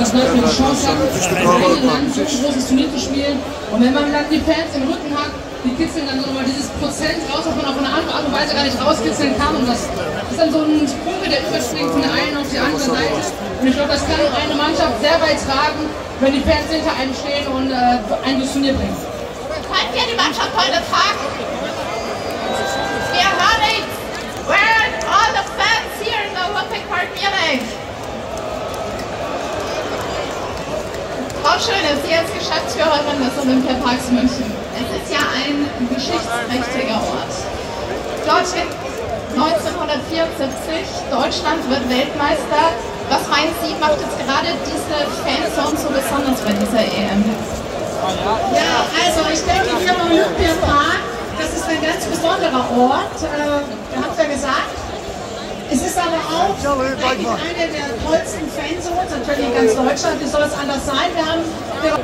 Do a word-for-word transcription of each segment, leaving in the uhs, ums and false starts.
was Leute für eine Chance haben, im eigenen Land so ein großes Turnier zu spielen. Und wenn man dann die Fans im Rücken hat, die kitzeln dann so nochmal dieses Prozent raus, was man auf eine andere Art und Weise gar nicht rauskitzeln kann. Und das ist dann so ein Funke, der überspringt von der einen auf die andere Seite. Und ich glaube, das kann eine Mannschaft sehr weit tragen, wenn die Fans hinter einem stehen und äh, ein durchs Turnier bringen. Kann ja die Mannschaft heute tragen? Wir hören nicht. Where are all the fans here in the Olympic Park Munich? Frau Schöne, Sie als Geschäftsführerin des Olympiaparks München. Es ist ja ein geschichtsträchtiger Ort. Dort wird neunzehnhundertvierundsiebzig, Deutschland wird Weltmeister. Was meinen Sie, macht jetzt gerade diese Fanzone so besonders bei dieser E M? Ja, also ich denke hier im Olympiapark, das ist ein ganz besonderer Ort, äh, wir haben es ja gesagt. Es ist aber auch eigentlich eine der tollsten Fanzones, natürlich in ganz Deutschland, wie soll es anders sein? Wir haben... Wir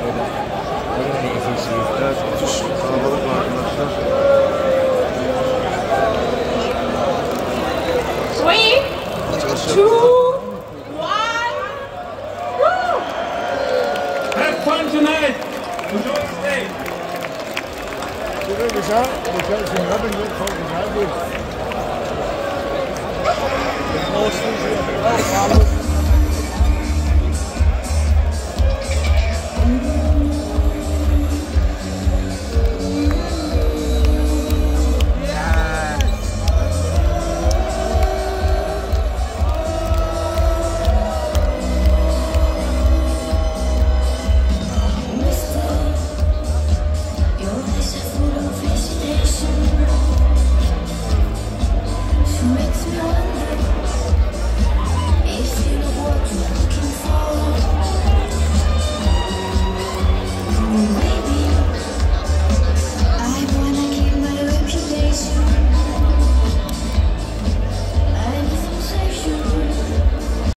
Three, two, one, woo! Have fun tonight! Enjoy the day! Most